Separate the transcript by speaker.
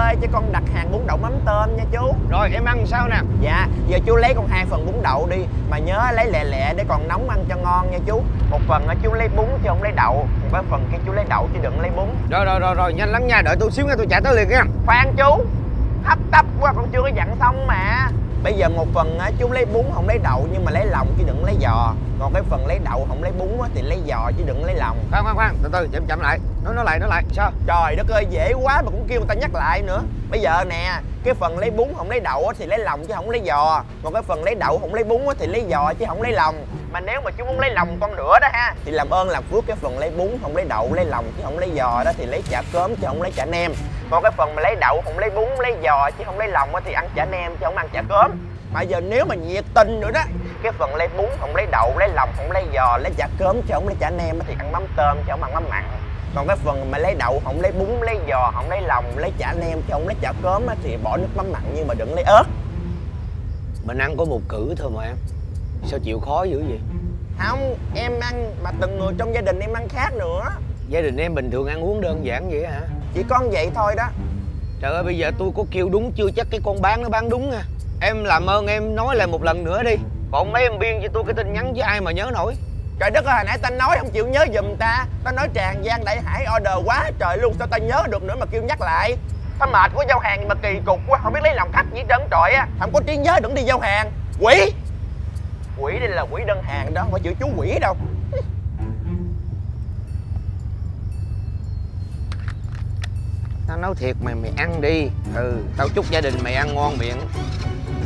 Speaker 1: ơi, cho con đặt hàng bún đậu mắm tôm nha chú.
Speaker 2: Rồi em ăn sao nè?
Speaker 1: Dạ, giờ chú lấy con 2 phần bún đậu đi. Mà nhớ lấy lẹ lẹ để còn nóng ăn cho ngon nha chú. Một phần chú lấy bún chứ không lấy đậu. Còn cái phần kia chú lấy đậu chứ đừng lấy bún.
Speaker 2: Rồi, nhanh lắm nha, đợi tôi xíu nha, tôi chạy tới liền nha.
Speaker 1: Khoan chú, hấp tấp quá con chưa có dặn xong mà. Bây giờ một phần chú lấy bún không lấy đậu nhưng mà lấy lòng chứ đừng lấy giò. Còn cái phần lấy đậu không lấy bún thì lấy giò chứ đừng lấy lòng.
Speaker 2: Khoan, từ từ, chậm lại. Nói lại, sao?
Speaker 1: Trời đất ơi, dễ quá mà cũng kêu người ta nhắc lại nữa. Bây giờ nè, cái phần lấy bún không lấy đậu thì lấy lòng chứ không lấy giò. Còn cái phần lấy đậu không lấy bún thì lấy giò chứ không lấy lòng. Mà nếu mà chú muốn lấy lòng con nữa đó ha, thì làm ơn làm phước cái phần lấy bún không lấy đậu lấy lòng chứ không lấy giò đó thì lấy chả cớm chứ không lấy chả nem. Còn cái phần mà lấy đậu không lấy bún lấy giò chứ không lấy lòng thì ăn chả nem chứ không ăn chả cớm. Mà giờ nếu mà nhiệt tình nữa đó, cái phần lấy bún không lấy đậu lấy lòng không lấy giò lấy chả cớm chứ không lấy chả nem thì ăn mắm tôm chứ không ăn mắm mặn. Còn cái phần mà lấy đậu không lấy bún lấy giò không lấy lòng lấy chả nem chứ không lấy chả cớm thì bỏ nước mắm mặn nhưng mà đừng lấy ớt.
Speaker 2: Mình ăn có một cử thôi mà em, sao chịu khó dữ vậy?
Speaker 1: Không, em ăn mà từng người trong gia đình em ăn khác nữa.
Speaker 2: Gia đình em bình thường ăn uống đơn giản vậy hả?
Speaker 1: Chỉ có vậy thôi đó.
Speaker 2: Trời ơi, bây giờ tôi có kêu đúng chưa chắc cái con bán nó bán đúng nha. Em làm ơn em nói lại một lần nữa đi. Còn mấy em biên cho tôi cái tin nhắn với ai mà nhớ nổi.
Speaker 1: Trời đất ơi, hồi nãy ta nói không chịu nhớ giùm ta. Ta nói Tràng Giang Đại Hải order quá trời luôn, sao ta nhớ được nữa mà kêu nhắc lại. Ta mệt của giao hàng mà kỳ cục quá, không biết lấy lòng khách gì trơn trọi á. Không có trí nhớ đừng đi giao hàng. Quỷ đây là quỷ đơn hàng đó, không phải chữ chú quỷ đâu.
Speaker 2: Tao nói thiệt mày ăn đi. Tao chúc gia đình mày ăn ngon miệng.